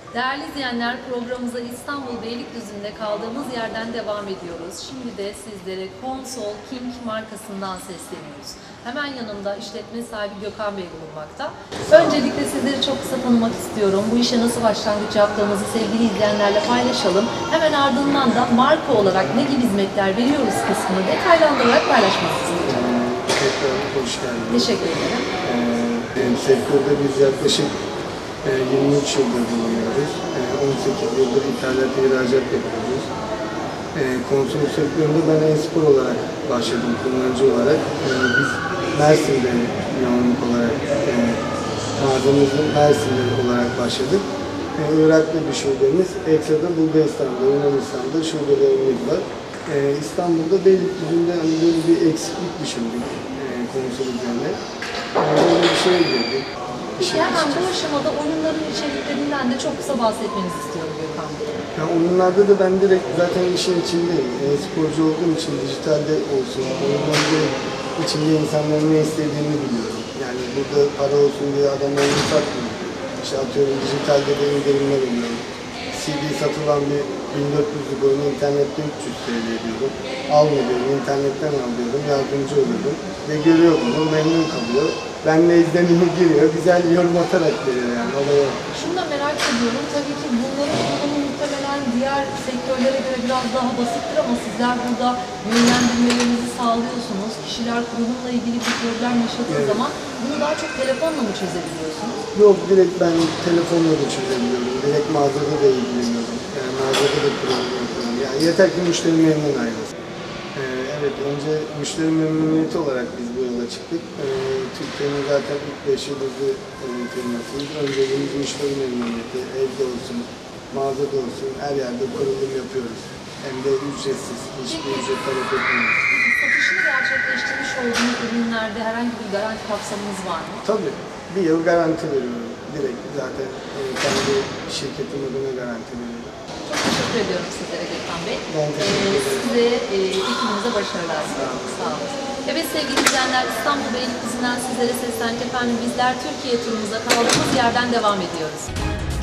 Değerli izleyenler, programımıza İstanbul Beylikdüzü'nde kaldığımız yerden devam ediyoruz. Şimdi de sizlere Konsol King markasından sesleniyoruz. Hemen yanımda işletme sahibi Gökhan Bey bulunmakta. Öncelikle sizleri çok kısa tanımak istiyorum. Bu işe nasıl başlangıç yaptığımızı sevgili izleyenlerle paylaşalım. Hemen ardından da marka olarak ne gibi hizmetler veriyoruz kısmını detaylandırarak paylaşmak istiyorum. Tekrar hoş geldiniz. Teşekkür ederim. Sektörde biz yaklaşık 23 yıldır bulunuyoruz. 18 yıldır ithalat ve ihracat yapıyoruz. Konsol sektöründe ben e-spor olarak başladım, kullanıcı olarak. Biz Mersin'de yoğunluk olarak, mağazamızın Mersin'de olarak başladık. Irak'ta bir şubemiz, ekstra Bulgaristan'da, Yunanistan'da şubelerimiz var. İstanbul'da Beylikdüzü'nde hani böyle bir eksiklik düşündük konsol üzerine. Böyle bir şeye girdik. Hemen bu aşamada oyunların içeriklerinden de çok kısa bahsetmenizi istiyorum Gökhan Bey. Yani oyunlarda da ben direkt zaten işin içindeyim. Sporcu olduğum için dijitalde olsun, oyunlarda içinde insanların ne istediğini biliyorum. Yani burada para olsun diye adam oyunu satmıyor. İşte atıyorum dijitalde de indirimler oluyor. CD satılan bir 1400'lük oyunu internette 300 TL diyorum. Almıyorum, internetten alıyorum, yardımcı oluyorum. Ve görüyor bunu, memnun kalıyor. Benle izlenimi giriyor, güzel bir yorum atarak veriyor yani olaya. Şunu da merak ediyorum, tabii ki bunların kullanımı muhtemelen diğer sektörlere göre biraz daha basittir ama sizler burada yönlendirmelerinizi sağlıyorsunuz. Kişiler kurulumla ilgili bir problem yaşadığı zaman bunu daha çok telefonla mı çözebiliyorsunuz? Yok, direkt ben telefonla da çözebiliyorum. Direkt mağazada da ilgileniyorum. Yani mağazada da kurulum yapıyorum. Yani yeter ki müşteri memnun ayrılsın. Evet, önce müşteri memnuniyeti olarak biz bu yola çıktık. Türkiye'nin zaten ilk 5 yıldızlı firmasıyız. Önceliğimiz müşteri memnuniyeti, evde olsun, mağazada olsun, her yerde kurulum yapıyoruz. Hem de ücretsiz, hiçbir ücret talep etmiyoruz. Satışını gerçekleştirmiş olduğunuz ürünlerde herhangi bir garanti kapsamınız var mı? Tabii, bir yıl garanti veriyorum. Direkt zaten kendi şirketim adına garanti veriyorum. Çok teşekkür ediyorum sizlere Gökhan Bey. Ben teşekkür ederim. Size, ekibinize başarılar diliyorum. Sağ olun. Evet sevgili izleyenler, İstanbul Beylikdüzü'nden sizlere seslendik efendim. Bizler Türkiye turumuza kaldığımız yerden devam ediyoruz.